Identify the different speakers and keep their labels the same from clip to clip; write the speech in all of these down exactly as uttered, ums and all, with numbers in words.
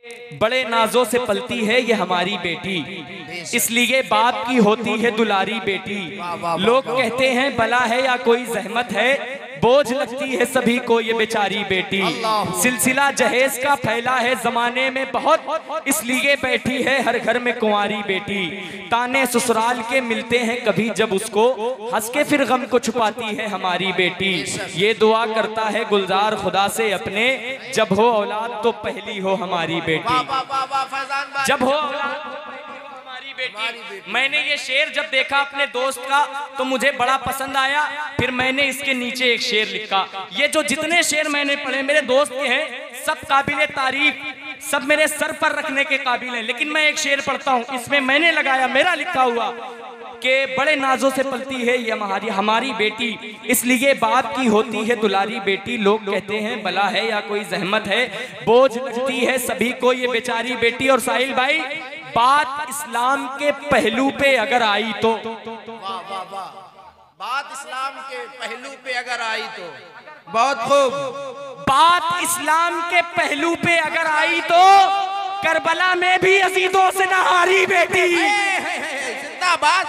Speaker 1: बड़े नाजों से पलती है ये हमारी बेटी, इसलिए बाप की होती है दुलारी बेटी। लोग कहते हैं बला है या कोई जहमत है, बोझ लगती है सभी को ये बेचारी बेटी। सिलसिला जहेज का फैला है जमाने में बहुत, इसलिए बैठी है हर घर में कुंवारी बेटी। ताने ससुराल के मिलते हैं कभी जब उसको, हंस के फिर गम को छुपाती है हमारी बेटी। ये दुआ करता है गुलजार खुदा से अपने, जब हो औलाद तो पहली हो हमारी बेटी। जब हो हमारी बेटी। मैंने ये शेर जब देखा अपने दोस्त का तो मुझे बड़ा पसंद आया, फिर मैंने इसके नीचे एक शेर लिखा। ये जो जितने शेर मैंने पढ़े मेरे दोस्त के हैं सब काबिले तारीफ, सब मेरे सर पर रखने के काबिल हैं, लेकिन मैं एक शेर पढ़ता हूँ, इसमें मैंने लगाया मेरा लिखा हुआ कि बड़े नाजों से पलती है ये हमारी हमारी बेटी, इसलिए बाप की होती है दुलारी बेटी। लोग कहते हैं बला है या कोई जहमत है, बोझ लगती है सभी को ये बेचारी बेटी। और साहिल भाई, बात इस्लाम के पहलू पे अगर आई तो,
Speaker 2: वाह वाह वाह, बात इस्लाम के पहलू पे अगर आई तो बहुत खूब।
Speaker 1: बात इस्लाम के पहलू पे अगर आई तो करबला में भी अजीजों से न हारी बेटी।
Speaker 2: जिंदाबाद।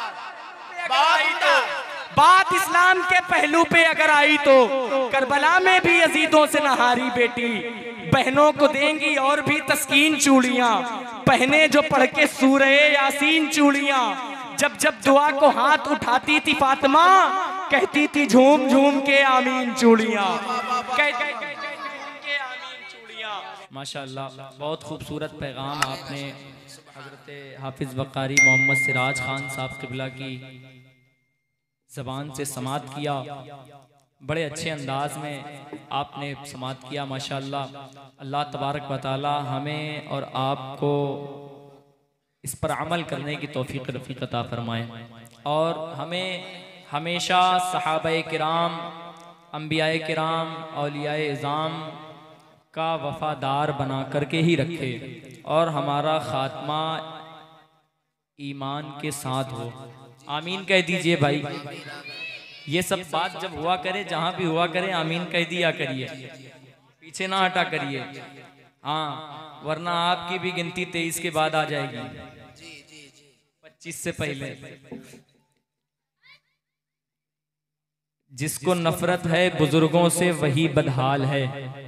Speaker 1: बात इस्लाम के पहलू पे अगर आई तो करबला में भी अजीजों से न हारी बेटी। बहनों को देंगी और भी तस्कीन चूड़ियां, पहने जो पढ़ के सूरे यासीन चूड़ियां। जब जब दुआ को हाथ उठाती थी फातिमा, कहती थी झूम झूम के आमीन चूड़ियां। माशाअल्लाह, बहुत खूबसूरत पैगाम आपने हज़रत हाफिज़ वक़ारी मोहम्मद सिराज खान साहब क़िबला की ज़बान से समात किया। बड़े अच्छे अंदाज में आपने समात किया माशाअल्लाह। अल्लाह तबारक व तआला हमें और आपको इस पर अमल करने की तौफीक रफ़ीक अता फरमाए, और हमें हमेशा सहाबाए किराम, अंबियाए किराम, औलियाए इज़ाम का वफ़ादार बना करके ही रखे, और हमारा ख़ात्मा ईमान के साथ हो। आमीन कह दीजिए भाई। ये सब बात जब हुआ करे, जहाँ भी हुआ करे, आमीन कह दिया करिए, पीछे ना हटा करिए। हाँ, वरना आपकी भी गिनती तेईस के बाद आ जाएगी, पच्चीस से पहले। जिसको नफरत है बुजुर्गों से वही बदहाल है।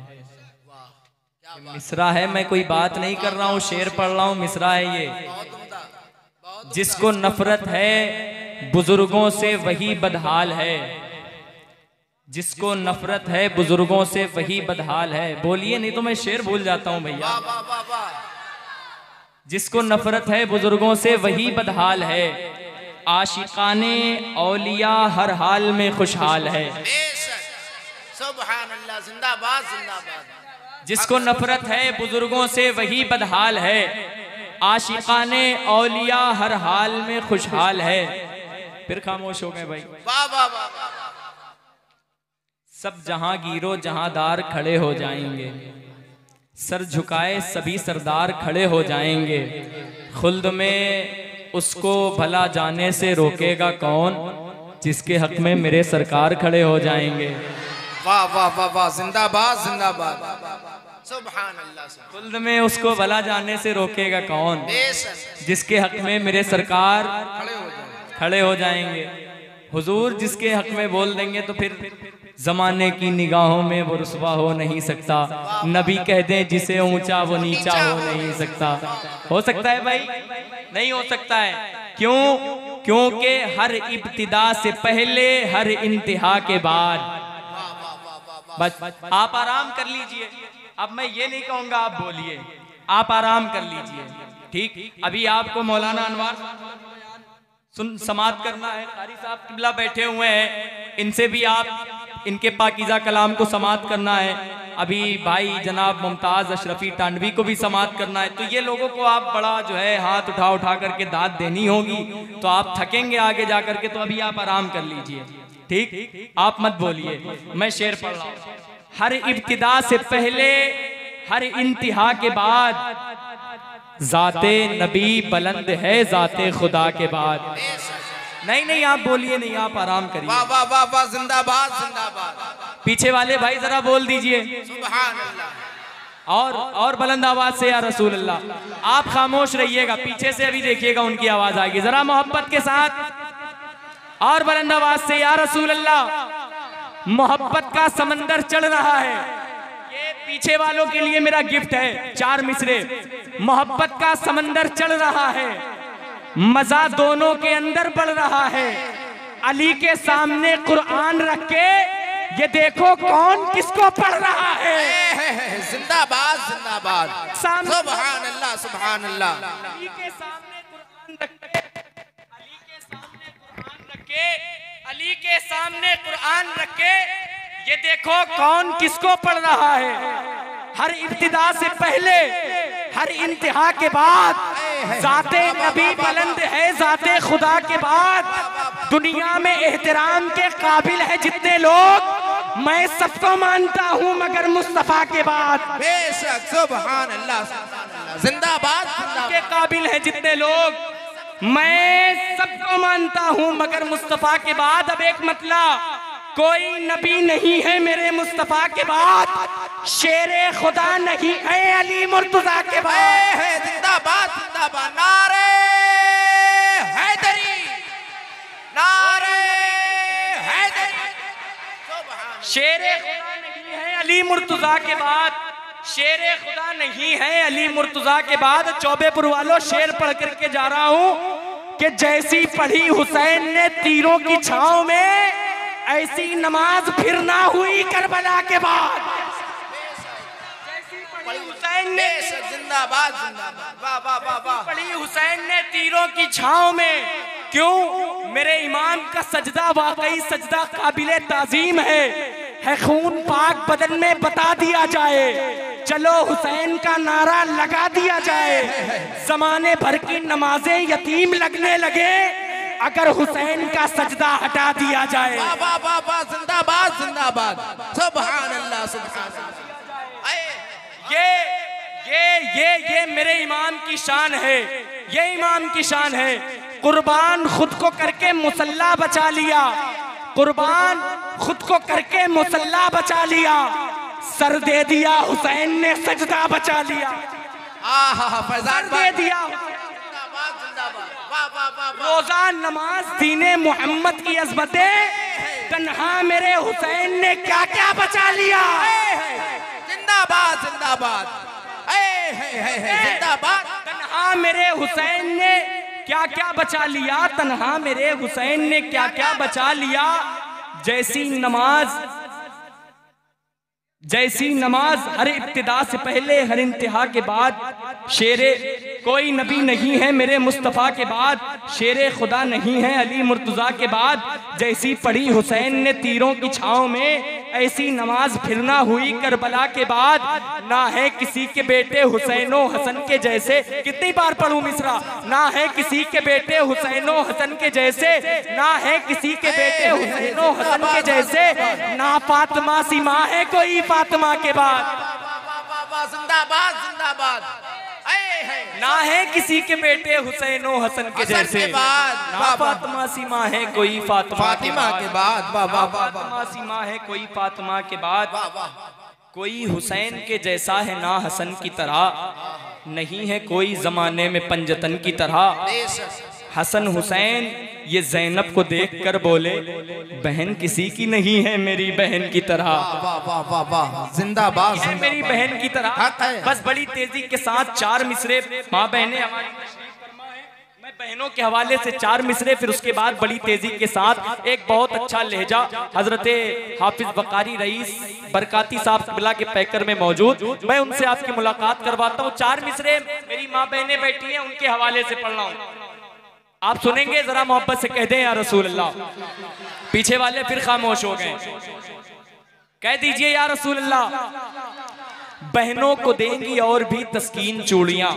Speaker 1: मिसरा है, मैं कोई बात नहीं कर रहा हूँ, शेर पढ़ रहा हूँ, मिसरा है ये। जिसको नफरत है बुजुर्गों से वही बदहाल है, जिसको नफरत है बुजुर्गों से वही बदहाल है। बोलिए, नहीं तो मैं शेर भूल जाता हूँ भैया। जिसको नफरत है बुजुर्गों से वही बदहाल है, आशिकाने औलिया हर हाल में खुशहाल है।
Speaker 2: सुभान अल्लाह, जिंदाबाद जिंदाबाद।
Speaker 1: जिसको नफरत है बुजुर्गों से वही बदहाल है, आशिकाने औलिया हर हाल में खुशहाल है। फिर खामोश हो गए भाई।
Speaker 2: वाह वाह वाह।
Speaker 1: सब जहां गिरो जहांदार खड़े हो जाएंगे, सर झुकाए सभी सरदार खड़े हो जाएंगे। खुल्द में उसको भला जाने से रोकेगा कौन, जिसके हक में मेरे सरकार खड़े हो जाएंगे।
Speaker 2: वाह वाह वाह वाह, जिंदाबाद जिंदाबाद। सुभान अल्लाह।
Speaker 1: खुल्द में उसको भला जाने से रोकेगा कौन, जिसके हक में मेरे सरकार खड़े हो जाएंगे। हुजूर जिसके हक में बोल देंगे तो फिर जमाने की निगाहों में वो रुसवा हो नहीं सकता। नबी कह दें जिसे ऊंचा वो नीचा हो नहीं सकता। हो सकता है भाई? नहीं हो सकता है। क्यों? क्योंकि हर इब्तिदा से पहले हर इंतहा के बाद। बस आप आराम कर लीजिए। अब मैं ये नहीं कहूंगा आप बोलिए, आप आराम कर लीजिए, ठीक। अभी आपको मौलाना अनवार सुन समात करना है, कारी साहब किबला बैठे हुए हैं, इनसे भी आप इनके पाकीज़ा कलाम को समात करना है। अभी भाई जनाब मुमताज़ अशरफी टांडवी को भी समात करना है। तो ये लोगों को आप बड़ा जो है हाथ उठा उठा करके दाद देनी होगी, तो आप थकेंगे आगे जा करके। तो अभी आप आराम कर लीजिए, ठीक। आप मत बोलिए, मैं शेर पढ़ रहा हूँ। हर इब्तिदा से पहले हर इंतहा के बाद जाते नबी बुलंद है जाते खुदा के बाद। नहीं नहीं आप बोलिए नहीं, आप आराम करिए।
Speaker 2: वाह वाह वाह वाह, जिंदाबाद जिंदाबाद।
Speaker 1: पीछे वाले भाई जरा बोल दीजिए
Speaker 2: सुभान अल्लाह।
Speaker 1: और और बुलंद आवाज से या रसूल अल्लाह। आप खामोश रहिएगा, पीछे से अभी देखिएगा उनकी आवाज आएगी, जरा मोहब्बत के साथ और बुलंद आवाज से या रसूल अल्लाह। मोहब्बत का समंदर चल रहा है, ये पीछे वालों के लिए मेरा गिफ्ट है, चार मिसरे। मोहब्बत का समंदर चल रहा है, मजा दोनों के अंदर बढ़ रहा है। अली के सामने कुरान रख के ये देखो कौन किसको पढ़ रहा है।
Speaker 2: जिंदाबाद जिंदाबाद, सुभान अल्लाह सुभान अल्लाह।
Speaker 1: अली के सामने कुरान रख के, अली के सामने कुरान रख के, अली के सामने कुरान रख के ये देखो कौन किसको पढ़ रहा है। हर इब्तिदा से पहले, हर इंतहा के बाद, जाते नबी बुलंद है, जाते खुदा के बाद दुनिया में एहतराम के काबिल है जितने लोग, मैं सबको मानता हूँ मगर मुस्तफा के बाद।
Speaker 2: बेशक सुभान अल्लाह, जिंदाबाद
Speaker 1: के काबिल है जितने लोग, मैं सबको मानता हूँ मगर मुस्तफा के बाद। अब एक मतला, कोई नबी नहीं है मेरे मुस्तफा के बाद, शेरे खुदा नहीं है अली मुर्तजा के बाद।
Speaker 2: जिंदाबाद जिंदाबाद, नारे हैदरी, नारे हैदरी।
Speaker 1: शेरे खुदा नहीं है अली मुर्तजा के बाद, शेरे खुदा नहीं है अली मुर्तजा के बाद। चौबेपुर वालों, शेर पढ़ करके जा रहा हूँ कि जैसी पढ़ी हुसैन ने तीरों की छांव में, ऐसी नमाज फिर ना हुई करबला के बाद। हुसैन ने
Speaker 2: जिंदाबाद जिंदाबाद, वाह वाह वाह वाह।
Speaker 1: पढ़ी हुसैन ने तीरों की छांव में, क्यों मेरे इमाम का सजदा वाकई सजदा काबिले ताजीम है, है खून पाक बदन में बता दिया जाए, चलो हुसैन का नारा लगा दिया जाए। जमाने भर की नमाजें यतीम लगने लगे अगर हुसैन का सजदा हटा दिया जाए।
Speaker 2: वाह वाह वाह वाह, जिंदाबाद जिंदाबाद, सुभान अल्लाह सुभान अल्लाह।
Speaker 1: ये ये ये ये मेरे इमाम की शान है, ये इमाम की शान है। कुर्बान खुद को करके मुसल्ला बचा लिया, कुर्बान खुद को करके मुसल्ला बचा लिया, सर दे दिया हुसैन ने सजदा बचा लिया।
Speaker 2: आहा फैजान
Speaker 1: दे दिया,
Speaker 2: जिंदाबाद जिंदाबाद, वाह वाह वाह।
Speaker 1: रोजा नमाज दीने मोहम्मद की अज़मतें, तन्हा मेरे हुसैन ने क्या क्या बचा लिया।
Speaker 2: जिंदाबाद जिंदाबाद, जिंदाबाद।
Speaker 1: तन्हा मेरे हुसैन ने क्या क्या बचा लिया, तन्हा मेरे हुसैन ने क्या क्या बचा लिया। जैसी नमाज, जैसी नमाज हर इब्तिदा से पहले, हर इंतहा के बाद, शेरे कोई नबी नहीं है मेरे मुस्तफ़ा के बाद, शेरे खुदा नहीं है अली मुर्तज़ा के बाद। जैसी पढ़ी हुसैन ने तीरों की छांव में, ऐसी नमाज फिर ना हुई करबला के बाद। ना है किसी के बेटे हुसैनो हसन के जैसे, कितनी बार पढ़ूं मिसरा, ना है किसी के बेटे हुसैनो हसन के जैसे, ना है किसी के बेटे हुसैनो हसन के जैसे, ना फातिमा सी माँ है कोई फातिमा के बाद।
Speaker 2: जिंदाबाद जिंदाबाद,
Speaker 1: ना है किसी के बेटे हुसैनो हसन के जैसे, ना फातिमा सी माँ है कोई फातिमा के
Speaker 2: बाद,
Speaker 1: फातिमा सी माँ है कोई फातिमा के बाद। कोई हुसैन के जैसा है ना हसन की तरह, नहीं है कोई जमाने में पंजतन की तरह। हसन हुसैन ये जैनब को देखकर बोले, बहन किसी की नहीं है मेरी बहन की तरह।
Speaker 2: वाह वाह वाह वाह, जिंदाबाद
Speaker 1: है मेरी बहन की तरह। बस बड़ी तेजी के साथ चार मिसरे, माँ बहने हमारी तशरीफ फरमा है, मैं बहनों के हवाले से चार मिसरे, फिर उसके बाद बड़ी तेजी के साथ एक बहुत अच्छा लहजा हजरते हाफिज बकारी रईस बरकाती साहब किबला के पैकर में मौजूद, मैं उनसे आपकी मुलाकात करवाता हूँ। चार मिसरे मेरी माँ बहनें बैठी हैं, उनके हवाले से पढ़ रहा हूँ, आप सुनेंगे, जरा मोहब्बत से कह दें या रसूल अल्लाह। पीछे वाले फिर खामोश हो गए, कह दीजिए या रसूल अल्लाह। बहनों को देंगी और भी तस्कीन चूड़ियां।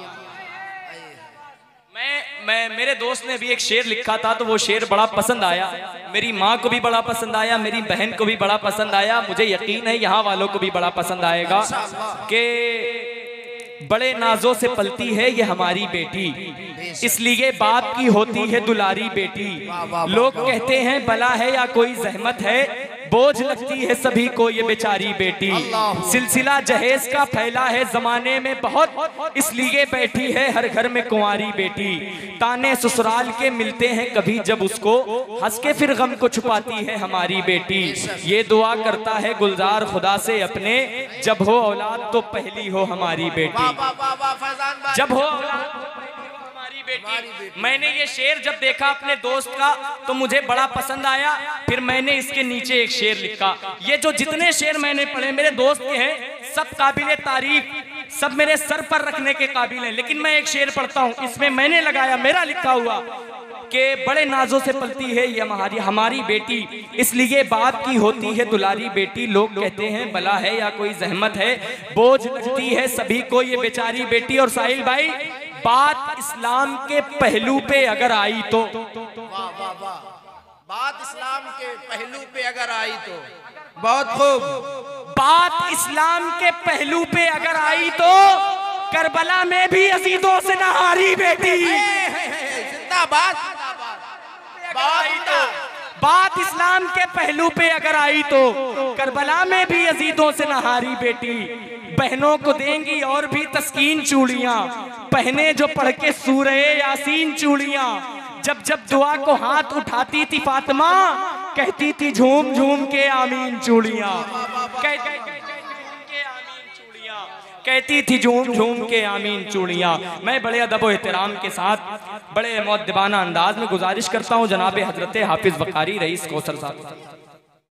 Speaker 1: मैं मैं मेरे दोस्त ने भी एक शेर लिखा था, तो वो शेर बड़ा पसंद आया, मेरी माँ को भी बड़ा पसंद आया, मेरी बहन को भी बड़ा पसंद आया, मुझे यकीन है यहाँ वालों को भी बड़ा पसंद आएगा कि बड़े नाजों से पलती है ये हमारी बेटी, इसलिए बाप की होती है दुलारी बेटी। लोग कहते हैं बला है या कोई जहमत है, बोझ लगती है सभी को ये बेचारी बेटी। सिलसिला जहेज का फैला है जमाने में बहुत, इसलिए बैठी है हर घर में कुंवारी बेटी। ताने ससुराल के मिलते हैं कभी जब उसको, हंस के फिर गम को छुपाती है हमारी बेटी। ये दुआ करता है गुलजार खुदा से अपने, जब हो औलाद तो पहली हो हमारी बेटी। जब हो औलाद हमारी बेटी। मैंने ये शेर जब देखा अपने दोस्त का तो मुझे बड़ा पसंद आया, फिर मैंने इसके नीचे एक शेर लिखा। ये जो जितने शेर मैंने पढ़े मेरे दोस्त के हैं, सब काबिले तारीफ, सब मेरे सर पर रखने के काबिल हैं, लेकिन मैं एक शेर पढ़ता हूँ, इसमें मैंने लगाया, मेरा लिखा हुआ कि बड़े नाजों से पलती है ये हमारी हमारी बेटी, इसलिए बाप की होती है दुलारी बेटी। लोग कहते हैं बला है या कोई जहमत है, बोझ लगती है सभी को ये बेचारी बेटी। और साहिल भाई, बात इस्लाम के पहलू पे अगर आई तो,
Speaker 2: वाह वाह वाह, बात इस्लाम के पहलू पे अगर आई तो बहुत खूब।
Speaker 1: बात इस्लाम के पहलू पे अगर आई तो करबला में भी अजीजों से न हारी बेटी।
Speaker 2: जिंदाबाद।
Speaker 1: बात इस्लाम के पहलू पे अगर आई तो करबला में भी अजीजों से न हारी बेटी। बहनों को देंगी और भी तस्कीन चूड़ियां, पहने जो पढ़ के सूरह यासीन चूड़ियां। जब जब दुआ को हाथ उठाती थी फातिमा, कहती थी झूम झूम के आमीन चूड़ियां। कहती थी झूम झूम के आमीन चूड़ियां। मैं बड़े अदब व एहतराम के साथ बड़े मुअद्दिबाना अंदाज में गुजारिश करता हूँ जनाब हजरत हाफिज वकारी रईस कौसर साहब।